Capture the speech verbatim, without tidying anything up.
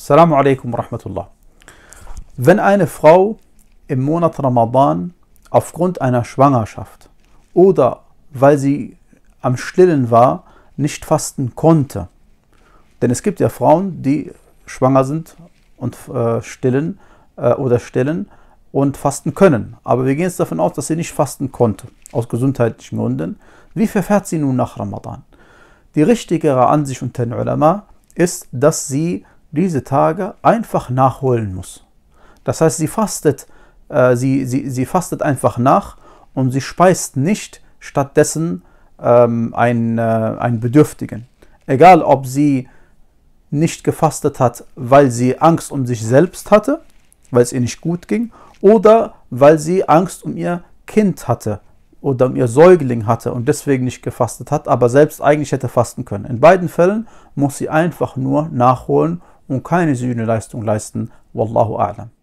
Assalamu alaikum wa rahmatullah. Wenn eine Frau im Monat Ramadan aufgrund einer Schwangerschaft oder weil sie am Stillen war, nicht fasten konnte, denn es gibt ja Frauen, die schwanger sind und äh, stillen äh, oder stillen und fasten können, aber wir gehen jetzt davon aus, dass sie nicht fasten konnte, aus gesundheitlichen Gründen. Wie verfährt sie nun nach Ramadan? Die richtigere Ansicht unter den Ulama ist, dass sie diese Tage einfach nachholen muss. Das heißt, sie fastet, äh, sie, sie, sie fastet einfach nach und sie speist nicht stattdessen ähm, einen, äh, einen Bedürftigen. Egal, ob sie nicht gefastet hat, weil sie Angst um sich selbst hatte, weil es ihr nicht gut ging, oder weil sie Angst um ihr Kind hatte oder um ihr Säugling hatte und deswegen nicht gefastet hat, aber selbst eigentlich hätte fasten können. In beiden Fällen muss sie einfach nur nachholen und keine Sühneleistung leisten. Wallahu a'lam.